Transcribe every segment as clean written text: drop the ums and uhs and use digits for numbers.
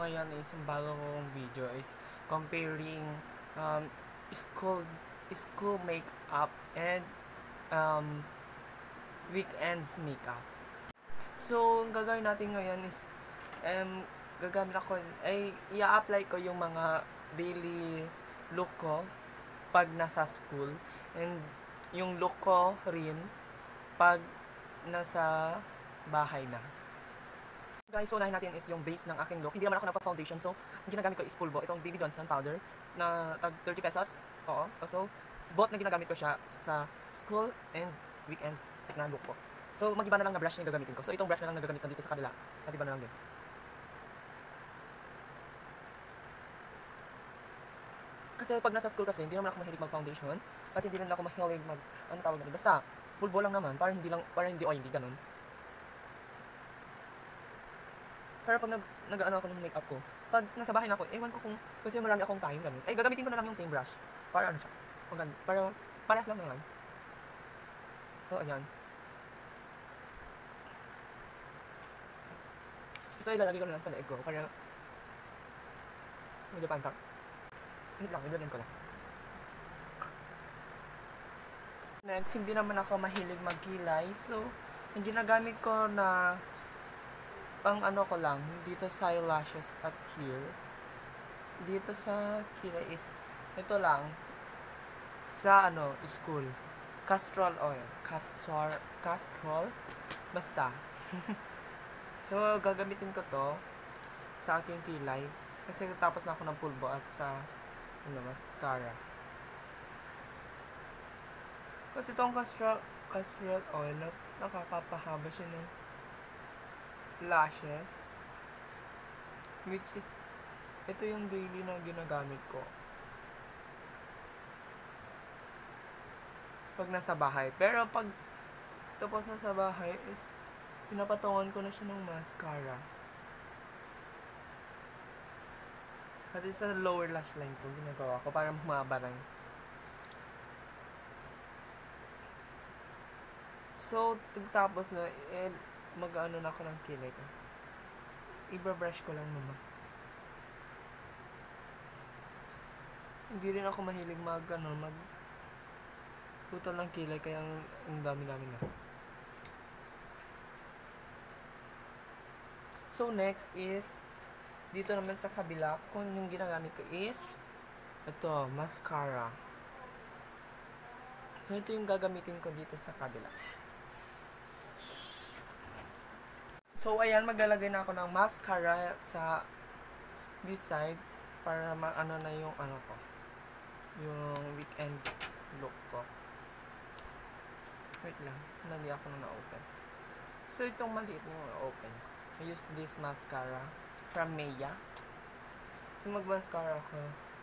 ngayon is yung bago kong video is comparing um, school school makeup and um, weekends makeup. So, ang gagawin natin ngayon is gagamit ako ay i-apply ko yung mga daily look ko pag nasa school and yung look ko rin pag nasa bahay na. Guys, so unahin natin is yung base ng aking look. Hindi naman ako nagpa-foundation. So, ang ginagamit ko is Pulbo. Itong Baby Johnson powder na tag 30 pesos. Oo. So, both na ginagamit ko siya sa school and weekends na look ko. So, mag-iba na lang na brush na gagamitin ko. So, itong brush na lang na gagamit ko dito sa kabila. At iba na lang din. Kasi pag nasa school kasi, hindi naman ako mahilig mag-foundation. At hindi rin ako mahilig ano tawag natin. Basta, Pulbo lang naman. Para hindi oily, ganun. Pero pag nag-ano ako ng makeup ko, pag nasa bahay na ako, ewan ko kung kasi marami akong time ganun. Ay, gagamitin ko na lang yung same brush. Para ano siya. Para parehas lang naman. So, ayan. So, ilalagay ko na lang sa leeg ko para medyo pantak. Wait lang, ilalagay ko lang. Next, hindi naman ako mahilig magkilay. So, yung ginagamit ko na ang ano ko lang, dito sa eyelashes at here. Dito sa kilay is, ito lang, sa ano, school. Castor oil. Castrol. Basta. So, gagamitin ko to sa aking kilay. Kasi tapos na ako ng pulbo at sa mascara. Kasi itong castor oil, nakakapahaba siya ng lashes, which is ito yung daily na ginagamit ko pag nasa bahay. Pero pag tapos na sa bahay is pinapatungan ko na siya ng mascara at sa lower lash line ko ginagawa ko para humaba lang. So tapos na mag-ano na ako ng kilay ko. Ibabrush ko lang naman. Hindi rin ako mahilig mag putol ng kilay kaya ang dami-dami na. So next is dito naman sa kabila kung yung ginagamit ko is ito, mascara. So ito yung gagamitin ko dito sa kabila. So, ayan, maglalagay na ako ng mascara sa this side para maano na yung ano ko. Yung weekend look ko. Wait lang, hindi ako na na-open. So, itong maliit na na-open. I use this mascara from Maya. So, mag-mascara ako.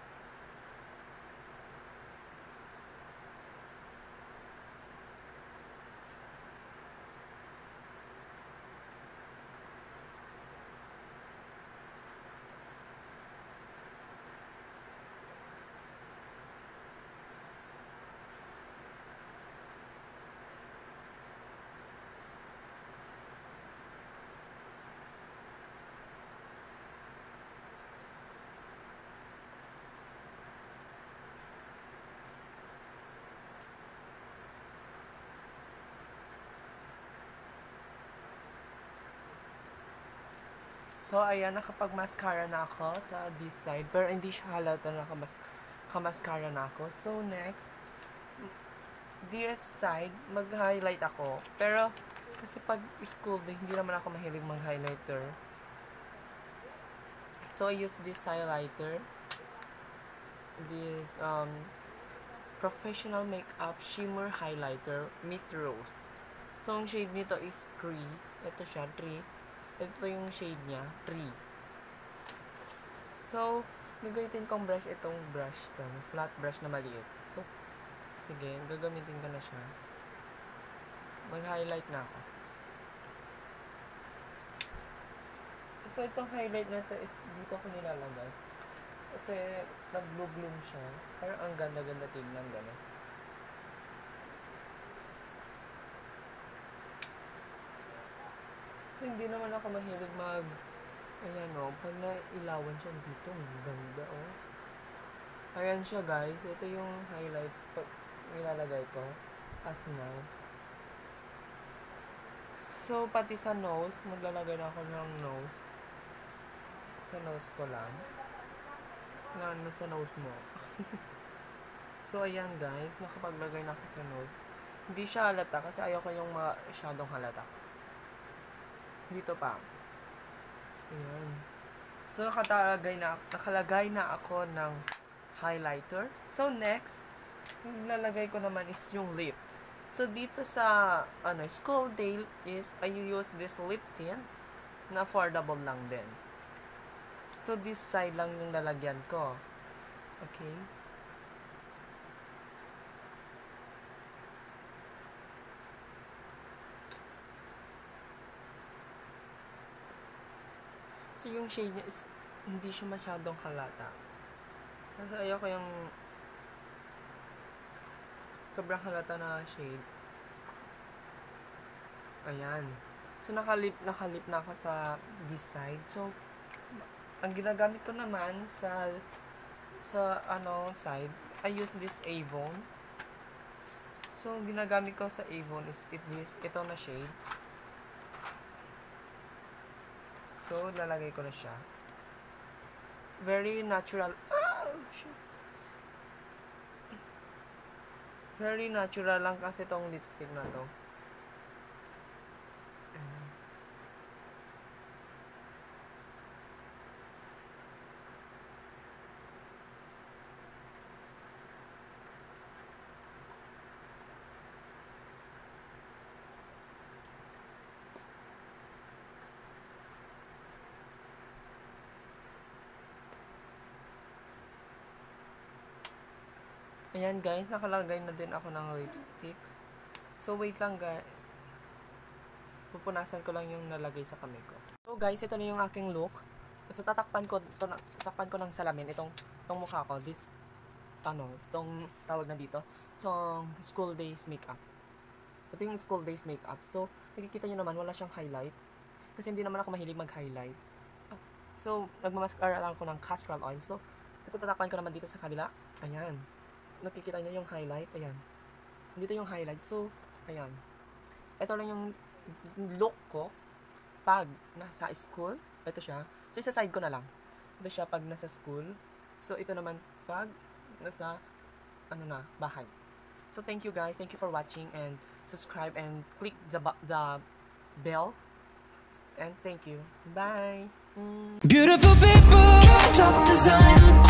So, ayan, nakapag-mascara na ako sa this side. Pero hindi siya halata na nakamascara na ako. So, next, this side, mag-highlight ako. Pero, kasi pag school day, hindi naman ako mahilig mag-highlighter. So, I use this highlighter. This, Professional Makeup Shimmer Highlighter, Miss Rose. So, ang shade nito is 3. Ito siya, 3. Ito yung shade niya, 3. So, gagamitin kong brush itong brush to, flat brush na maliit. So, sige, gagamitin ko na siya. Mag-highlight na ako. So, itong highlight na to is dito ko nilalagay. Kasi, nag-bloom siya. Parang ang ganda-ganda tignan, gano'n. So, hindi naman ako mahilig Ayan o, pag nailawan siya dito, ang ganda o. Ayan siya guys, ito yung highlight pag nilalagay ko as now. So, pati sa nose, maglalagay na ako ng nose. Sa nose ko lang. Na sa nose mo. So, ayan guys, nakapaglagay na ako sa nose. Hindi siya halata kasi ayoko yung masyadong halata. Dito pa. Ayan. So, nakalagay na ako ng highlighter. So, next, yung lalagay ko naman is yung lip. So, dito sa School Day is I use this lip tint na affordable lang din. So, this side lang yung lalagyan ko. Okay? So, yung shade niya is hindi siya masyadong halata. Kasi ayoko yung sobrang halata na shade. Ayan. So, nakalip na ako sa this side. So, ang ginagamit ko naman sa side, I use this Avon. So, ginagamit ko sa Avon is ito na shade. So, lalagay ko na siya. Very natural. Oh, shit. Very natural lang kasi tong lipstick na to. Ayan guys, nakalagay na din ako ng lipstick. So wait lang guys. Pupunasan ko lang yung nalagay sa kamay ko. So guys, ito na yung aking look. So tatakpan ko ng salamin itong mukha ko. Itong tawag na dito. Itong school days makeup. Ito yung school days makeup. So, nakikita nyo naman, wala siyang highlight. Kasi hindi naman ako mahilig mag-highlight. So, nagmamaskara lang ako ng castor oil. So, tatakpan ko naman dito sa kabila. Ayan. Nakikita nyo yung highlight. Ayan. Dito yung highlight. So, ayan. Ito lang yung look ko pag nasa school. Ito siya. So, isa side ko na lang. Ito siya pag nasa school. So, ito naman pag nasa bahay. So, thank you guys. Thank you for watching and subscribe and click the bell. And thank you. Bye. Beautiful people, top designer.